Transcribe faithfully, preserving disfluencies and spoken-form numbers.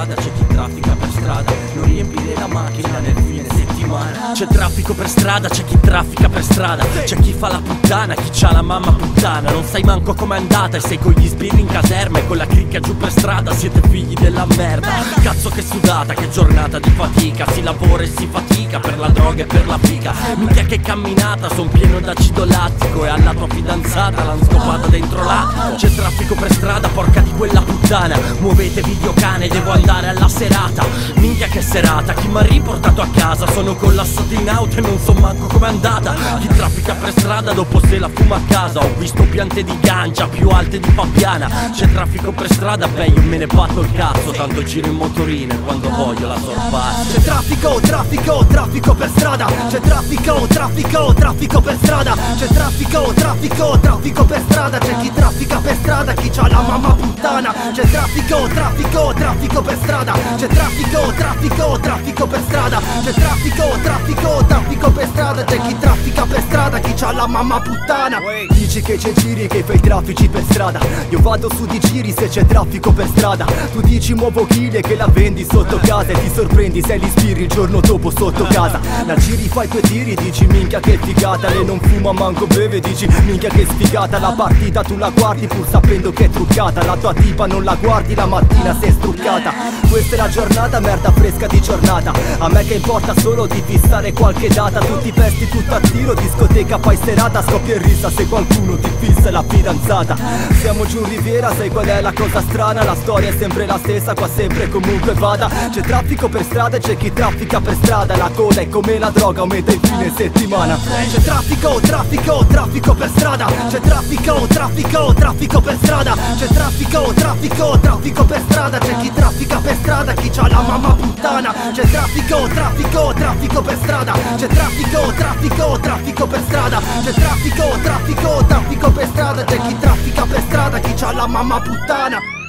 strada, c'è chi traffica per strada, non riempire la macchina nel fine settimana. C'è traffico per strada, c'è chi traffica per strada, c'è chi fa la puttana, chi c'ha la mamma puttana. Non sai manco com'è andata e sei con gli sbirri in caserma e con la cricca giù per strada. Siete figli della merda. Cazzo che sudata, che giornata di fatica. Si lavora e si fatica per la droga e per la figa. Minchia che camminata, son pieno d'acido lattico e alla tua fidanzata l'han scopata dentro l'attico. C'è traffico per strada, porca di quella puttana. Muovete videocane, devo andare alla serata. Minchia che serata, chi m'ha riportato a casa? Sono collassato in auto e non so manco com'è andata. Chi traffica per strada dopo se la fuma a casa. Ho visto piante di gancia più alte di Fabiana. C'è traffico per strada, beh io me ne batto il cazzo, tanto giro in motorino e quando voglio la sorpasso. C'è traffico, traffico, traffico per strada. C'è traffico, traffico, traffico per strada. C'è traffico, traffico, traffico per strada. C'è chi traffica per strada, chi c'ha la mamma puttana. C'è traffico, traffico, traffico per strada. C'è traffico, traffico, traffico per strada. C'è traffico, traffico, traffico per strada. C'è chi traffica per strada, chi c'ha la mamma puttana. Dici che c'è giri, che fai traffici per strada. Io vado su di giri se c'è traffico per strada. Tu dici muovo chili e che la vendi sotto casa. E ti sorprendi se li spiri il giorno dopo sotto casa. La giri fai due tiri, dici minchia che figata. Lei non fuma manco beve, dici minchia che sfigata. La partita tu la guardi pur sapendo che è truccata. La tua tipa non la guardi, la mattina sei struccata. Questa è la giornata, merda fresca di giornata. A me che importa solo di fissare qualche data. Tu ti vesti tutto a tiro, discoteca fai serata. Scoppia in rissa se qualcuno ti fissa la fidanzata. Siamo giù in Riviera, sai qual è la cosa strana? La storia è sempre la stessa, qua sempre comunque vada. C'è traffico per strada e c'è chi traffica per strada. La coda è come la droga, aumenta in fine settimana. C'è traffico, traffico, traffico per strada. C'è traffico, traffico, traffico per strada. C'è traffico, traffico, traffico per strada. C'è chi traffica per strada, chi c'ha la mamma puttana. C'è traffico, traffico, traffico per strada. C'è traffico, traffico, traffico per strada. C'è traffico, traffico, traffico per strada. C'è chi traffica per strada, chi c'ha la mamma puttana.